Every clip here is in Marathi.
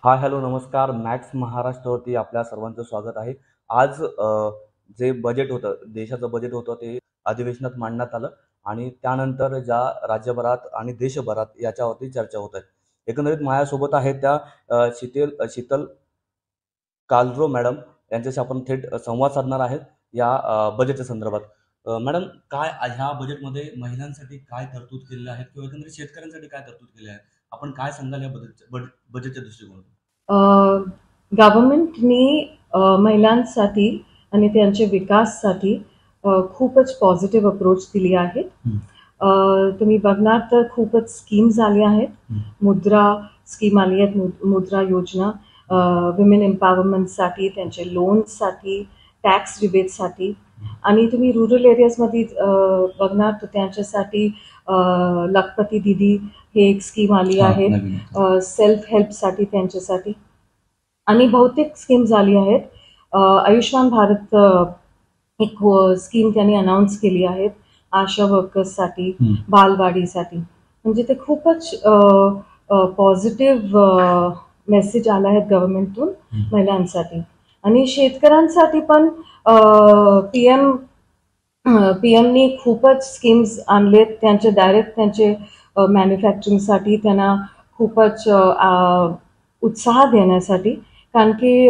हाय हॅलो नमस्कार. मॅक्स महाराष्ट्रावरती आपल्या सर्वांचं स्वागत आहे. आज जे बजेट होतं, देशाचं बजेट होतं ते अधिवेशनात मांडण्यात आलं आणि त्यानंतर ज्या राज्यभरात आणि देशभरात याच्यावरती चर्चा होत आहे. एकंदरीत माझ्यासोबत आहेत त्या शीतल कालरो मॅडम यांच्याशी आपण थेट संवाद साधणार आहेत या बजेटच्या संदर्भात. मॅडम, काय ह्या बजेटमध्ये महिलांसाठी काय तरतूद केलेल्या आहेत किंवा एकंदरीत शेतकऱ्यांसाठी काय तरतूद केल्या आहेत? आपण काय सांगाल या बजेटच्या दृष्टिकोनातून? गव्हर्नमेंटनी महिलांसाठी आणि त्यांच्या विकाससाठी खूपच पॉझिटिव्ह अप्रोच दिली आहे. तुम्ही बघणार तर खूपच स्कीम्स आल्या आहेत. मुद्रा स्कीम आली आहेत, मुद्रा योजना विमेन एम्पॉवरमेंटसाठी, त्यांचे लोन्ससाठी, टॅक्स रिबेटसाठी. आणि तुम्ही रुरल एरियाजमध्ये बघणार तर त्यांच्यासाठी लखपती दिदी हे एक स्कीम आली आहे. सेल्फ हेल्पसाठी त्यांच्यासाठी आणि बहुतेक स्कीम्स आली आहेत. आयुष्मान भारत एक स्कीम त्यांनी अनाऊन्स केली आहे आशा वर्कर्ससाठी, बालवाडीसाठी. म्हणजे ते खूपच पॉझिटिव्ह मेसेज आला आहे गव्हर्नमेंटतून महिलांसाठी. आणि शेतकऱ्यांसाठी पण पीएमनी खूपच स्कीम्स आणलेत. त्यांचे डायरेक्ट त्यांचे मॅन्युफॅक्चरिंगसाठी त्यांना खूपच उत्साह देण्यासाठी, कारण की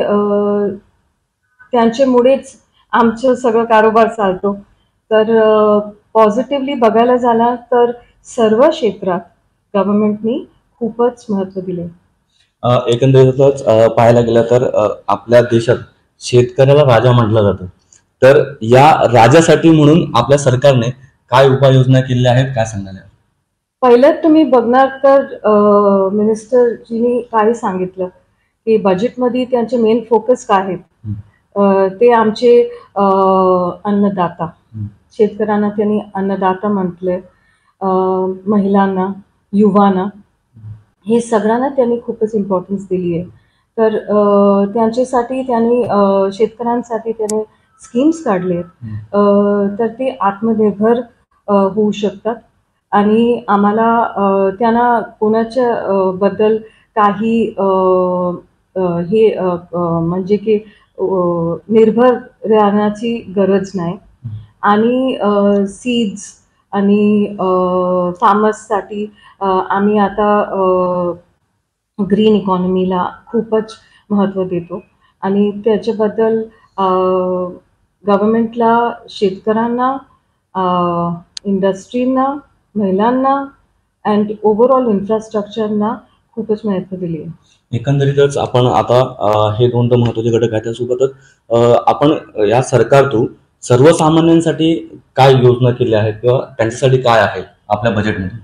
त्यांच्यामुळेच आमचं सगळं कारोबार चालतो. तर पॉझिटिव्हली बघायला झाला तर सर्व क्षेत्रात गव्हर्नमेंटनी खूपच महत्त्व दिले. एकंदरीतच पाहायला गेलं तर आपल्या देशात शेतकऱ्याला राजा म्हटलं जातं. तर या राजासाठी म्हणून आपल्या सरकारने काय उपाययोजना केलेल्या आहेत, काय सांगाल? पहिलं तुम्ही बघणार तर मिनिस्टरजींनी काय सांगितलं की बजेटमध्ये त्यांचे मेन फोकस काय आहेत. ते आमचे अन्नदाता, शेतकऱ्यांना त्यांनी अन्नदाता म्हटले, महिलांना, युवांना, हे सगळ्यांना त्यांनी खूपच इम्पॉर्टन्स दिली आहे. तर त्यांच्यासाठी त्यांनी शेतकऱ्यांसाठी त्यांनी स्कीम्स काढले तर ते आत्मनिर्भर होऊ शकतात. आणि आम्हाला त्यांना कोणाच्या बद्दल काही हे म्हणजे की निर्भर राहण्याची गरज नाही. आणि सीड्स आणि फार्मर्ससाठी आम्ही आता ग्रीन इकॉनॉमीला खूपच महत्त्व देतो. आणि त्याच्याबद्दल गव्हर्नमेंटला शेतकऱ्यांना, इंडस्ट्रीना, महिलांना अँड ओव्हरऑल इन्फ्रास्ट्रक्चरना खूपच महत्त्व दिले आहे. एकंदरीतच आपण आता हे दोन तर महत्वाचे घटक आहेत. त्यासोबतच आपण या सरकारतून सर्वसामान्यांसाठी काय योजना केल्या आहेत किंवा त्यांच्यासाठी काय आहे आपल्या बजेटमध्ये?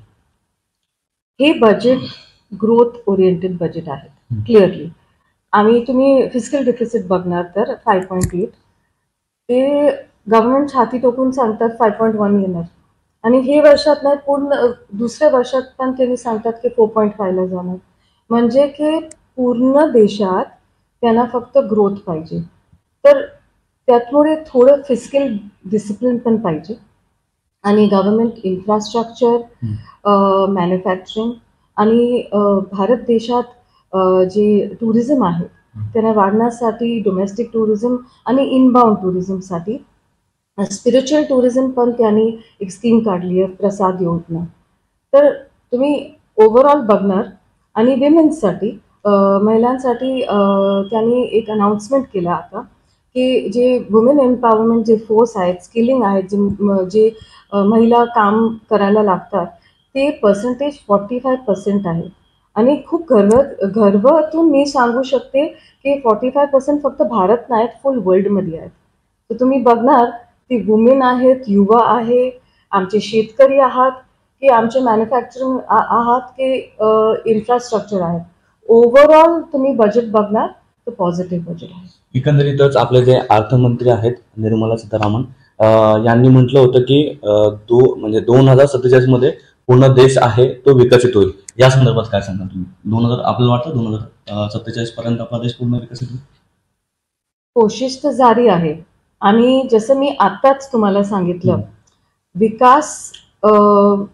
हे बजेट ग्रोथ ओरिएंटेड बजेट आहे क्लिअरली. आणि तुम्ही फिस्कल डिफिसिट बघणार तर 5.8, ते गव्हर्नमेंट हाती टोकून सांगतात 5.1 येणार. आणि हे वर्षात नाही, पूर्ण दुसऱ्या वर्षात पण त्यांनी सांगतात की 4.5ला जाणार. म्हणजे की पूर्ण देशात त्यांना फक्त ग्रोथ पाहिजे. तर त्यामुळे थोडं फिस्कल डिसिप्लिन पण पाहिजे. आणि गव्हर्नमेंट इन्फ्रास्ट्रक्चर, मॅन्युफॅक्चरिंग आणि भारत देशात जे टुरिझम आहे त्यांना वाढण्यासाठी डोमेस्टिक टुरिझम आणि इनबाउंड टुरिझमसाठी स्पिरिच्युअल टुरिझम पण त्यांनी एक स्कीम काढली आहे, प्रसाद योजना. तर तुम्ही ओव्हरऑल बघणार. आणि विमेन्ससाठी, महिलांसाठी त्यांनी एक अनाउन्समेंट केलं आता की जे वुमेन एम्पॉवरमेंट जे फोर्स आहेत, स्किलिंग आहेत, जे महिला काम करायला लागतात, ते पर्सेंटेज 45% आहे. आणि खूप गर्वातून मी सांगू शकते की 45% फक्त भारत नाहीत, फुल वर्ल्डमध्ये आहेत. तर तुम्ही बघणार ती वुमेन आहेत, युवा आहे, आमचे शेतकरी आहात, की आमचे मॅन्युफॅक्चरिंग आहात, की इन्फ्रास्ट्रक्चर आहेत. ओव्हरऑल तुम्ही बजेट बघणार तर पॉझिटिव्ह बजेट आहे. एकंदरीतच आपले जे अर्थमंत्री आहेत निर्मला सीतारामन यांनी म्हटलं होतं की म्हणजे 2047 मध्ये पूर्ण देश आहे तो विकसित होईल. या संदर्भात काय सांगाल तुम्ही? आपल्याला वाटतं 2047 पर्यंत आपला देश पूर्ण विकसित होईल? कोशिश तर जारी आहे. आणि जसं मी आत्ताच तुम्हाला सांगितलं, विकास,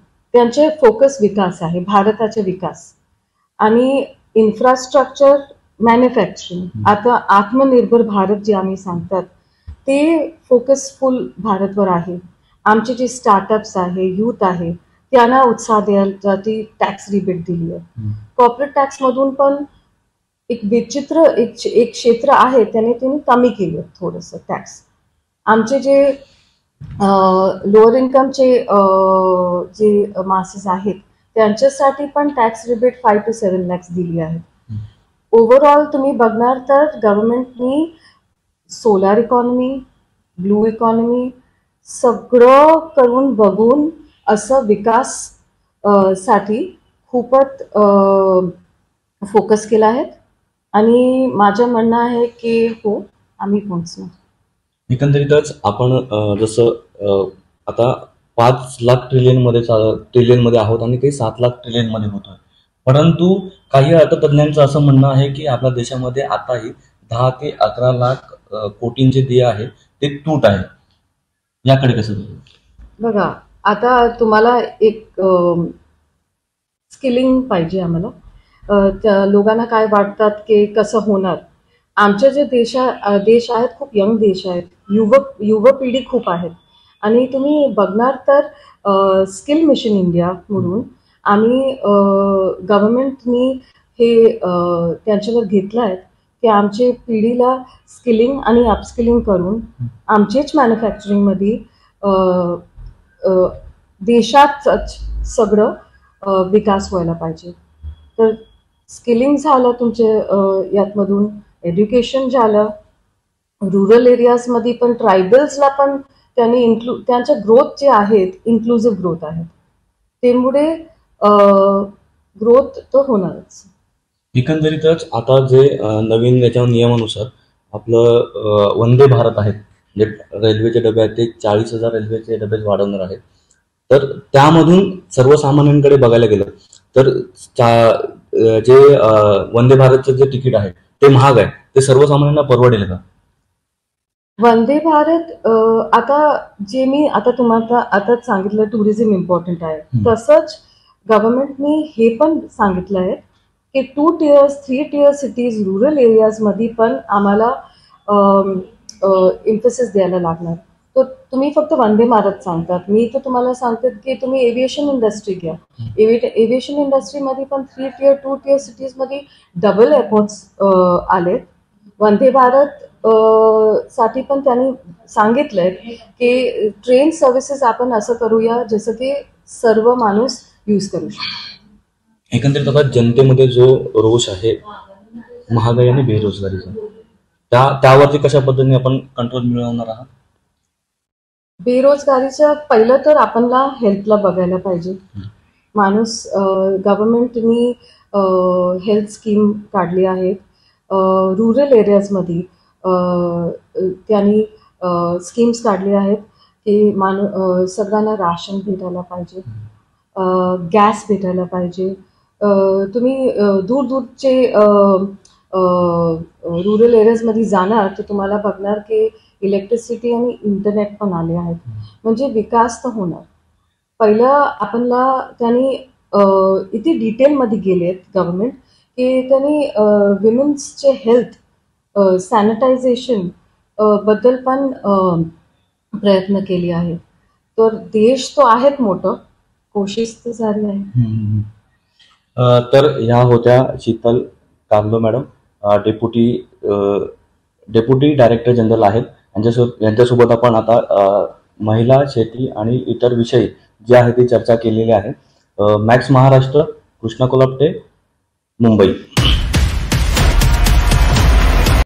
त्यांचे फोकस विकास आहे, भारताचे विकास. आणि इन्फ्रास्ट्रक्चर मॅन्युफॅक्चरिंग, आता आत्मनिर्भर भारत जे आम्ही सांगतात ते फोकसफुल भारतवर आहे. आमचे जे स्टार्टअप्स आहे, यूथ आहे, त्यांना उत्साह द्यायसाठी टॅक्स रिबेट दिली आहे. कॉर्पोरेट टॅक्समधून पण एक विचित्र एक क्षेत्र आहे, त्याने त्यांनी कमी केलं थोडंसं टॅक्स. आमचे जे लोअर इन्कमचे जे मासेस आहेत त्यांच्यासाठी पण टॅक्स रिबेट 5 to 7 lakhs दिली आहे. ओव्हरऑल तुम्ही बघणार तर गव्हर्नमेंटनी सोलार इकॉनॉमी, ब्लू इकॉनॉमी सगळं करून बघून असं विकास साठी खूपच फोकस केला आहे. आणि माझं म्हणणं आहे की हो, आम्ही पोहोचणार. एकंदरीतच आपण जसं आता 5 लाख ट्रिलियन मध्ये आहोत आणि काही 7 लाख ट्रिलियन मध्ये होतोय. परंतु काही अर्थतज्ञांचं असं म्हणणं आहे की आपल्या देशामध्ये आताही 10 ते 11 लाख कोटींचे देय आहे ते तूट आहे. याकडे कसं बघा, आता तुम्हाला एक स्किलिंग पाहिजे आम्हाला. त्या लोकांना काय वाटतात की कसं होणार. आमचे जे देश आहेत खूप यंग देश आहेत, युवा पिढी खूप आहेत. आणि तुम्ही बघणार तर स्किल मिशन इंडिया म्हणून आम्ही गव्हर्नमेंटनी हे त्यांच्यावर घेतलं आहे की आमच्या पिढीला स्किलिंग आणि अपस्किलिंग करून आमचेच मॅन्युफॅक्चरिंगमध्ये देशातच सगळं विकास व्हायला पाहिजे. तर स्किलिंग झालं तुमचे यातमधून, एज्युकेशन झालं, रुरल एरियाजमध्ये पण ट्रायबल्सला पण त्यांनी त्यांच्या ग्रोथ जे आहेत इन्क्लुझिव्ह ग्रोथ आहेत, त्यामुळे ग्रोथ तर होणारच. एकंदरीतच आता जे नवीन याच्या नियमानुसार आपलं वंदे भारत आहे, जे रेल्वेचे डबे आहेत ते 40,000 रेल्वेचे डबे वाढवणार आहेत. तर त्यामधून सर्वसामान्यांकडे बघायला गेलं तर जे वंदे भारतचं जे तिकीट आहे ते महाग आहे, ते सर्वसामान्यांना परवडेल का? वंदे भारत आता जे मी आता तुम्हाला आताच सांगितलं टुरिझम इम्पॉर्टंट आहे, तसंच गव्हर्नमेंटनी हे पण सांगितलं आहे की 2 tiers 3 tier सिटीज रुरल एरियाजमध्ये पण आम्हाला इम्फेसिस द्यायला लागणार. तर तुम्ही फक्त वंदे भारत सांगतात, मी तर तुम्हाला सांगते की तुम्ही एव्हिएशन इंडस्ट्री घ्या. एव्हिएशन इंडस्ट्रीमध्ये पण 3 tier 2 tier सिटीजमध्ये डबल एअरपोर्ट्स आलेत. वंदे भारत साठी पण त्यांनी सांगितलंय की ट्रेन सर्व्हिसेस आपण असं करूया जसं की सर्व माणूस यूज करू शकतो. एकंदरीत आता जनतेमध्ये जो रोष आहे महागाई आणि बेरोजगारीचा, त्यावरती कशा पद्धतीने आपण कंट्रोल मिळवणार आहात? बेरोजगारीचं पहिलं तर आपणला हेल्थला बघायला पाहिजे. माणूस गव्हर्नमेंटनी हेल्थ स्कीम काढली आहे. रुरल एरियाजमध्ये त्यांनी स्कीम्स काढले आहेत की सगळ्यांना राशन भेटायला पाहिजे, गॅस भेटायला पाहिजे. तुम्ही दूरचे रुरल एरियाजमध्ये जाणार तर तुम्हाला बघणार की इलेक्ट्रिसिटी आणि इंटरनेट पण आले आहेत, म्हणजे विकास तर होणार. पहिलं आपणला त्यांनी इथे डिटेलमध्ये गेलेत गव्हर्नमेंट की त्यांनी विमेन्सचे हेल्थ सॅनिटायझेशन बद्दल पण प्रयत्न केले आहेत. तर देश तो आहेत मोठं, कोशिश तर झाली आहे. तर ह्या होत्या Sheetal Kamlo madam, deputy director general आहेत. यांच्यासोबत आपण आता महिला, शेती आणि इतर विषय जे आहे ते चर्चा केलेली आहे. मॅक्स महाराष्ट्र, कृष्णा कोल्हापटे, मुंबई.